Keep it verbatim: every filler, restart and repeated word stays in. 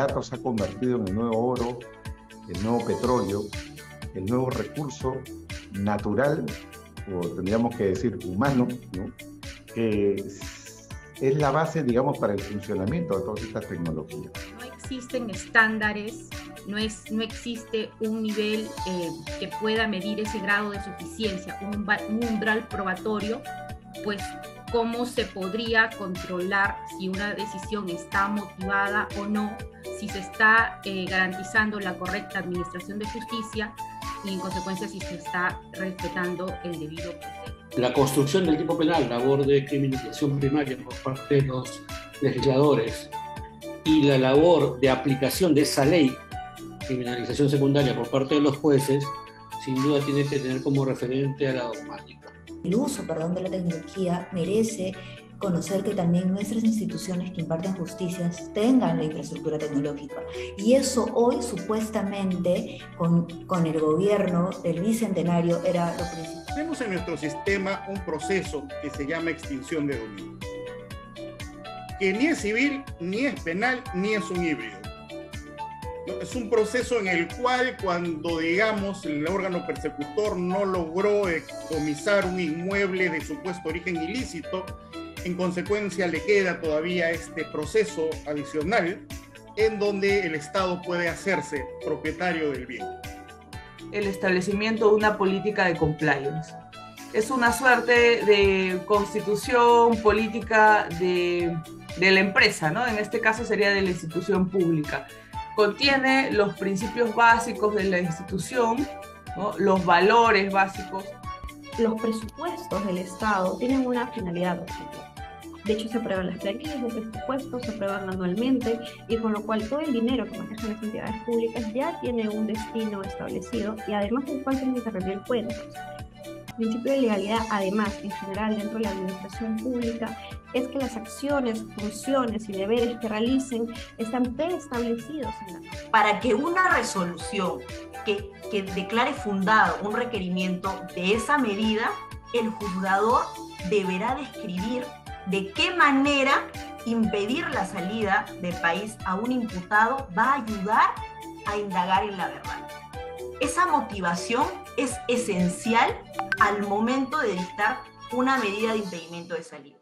barato se ha convertido en el nuevo oro, el nuevo petróleo, el nuevo recurso natural, o tendríamos que decir humano, ¿no? Que es, es la base, digamos, para el funcionamiento de todas estas tecnologías. No existen estándares, no, es, no existe un nivel eh, que pueda medir ese grado de suficiencia, un, un umbral probatorio, pues cómo se podría controlar si una decisión está motivada o no, si se está eh, garantizando la correcta administración de justicia y en consecuencia si se está respetando el debido proceso. La construcción del tipo penal, labor de criminalización primaria por parte de los legisladores, y la labor de aplicación de esa ley, criminalización secundaria por parte de los jueces, sin duda tiene que tener como referente a la dogmática. El uso, perdón, de la tecnología merece conocer que también nuestras instituciones que imparten justicias tengan la infraestructura tecnológica. Y eso hoy, supuestamente, con, con el gobierno del Bicentenario, era lo principal. Tenemos en nuestro sistema un proceso que se llama extinción de dominio, que ni es civil, ni es penal, ni es un híbrido. ¿No? Es un proceso en el cual, cuando, digamos, el órgano persecutor no logró decomisar un inmueble de supuesto origen ilícito, en consecuencia le queda todavía este proceso adicional en donde el Estado puede hacerse propietario del bien. El establecimiento de una política de compliance. Es una suerte de constitución política de, de la empresa, ¿no? En este caso sería de la institución pública. Contiene los principios básicos de la institución, ¿no? Los valores básicos. Los presupuestos del Estado tienen una finalidad objetiva. De hecho, se aprueban las planillas de presupuestos, se aprueban anualmente, y con lo cual todo el dinero que manejan las entidades públicas ya tiene un destino establecido y además el cual tiene que rendir cuentas. El principio de legalidad, además, en general, dentro de la administración pública, es que las acciones, funciones y deberes que realicen están preestablecidos en la norma. Para que una resolución que, que declare fundado un requerimiento de esa medida, el juzgador deberá describir de qué manera impedir la salida del país a un imputado va a ayudar a indagar en la verdad. Esa motivación es esencial al momento de dictar una medida de impedimento de salida.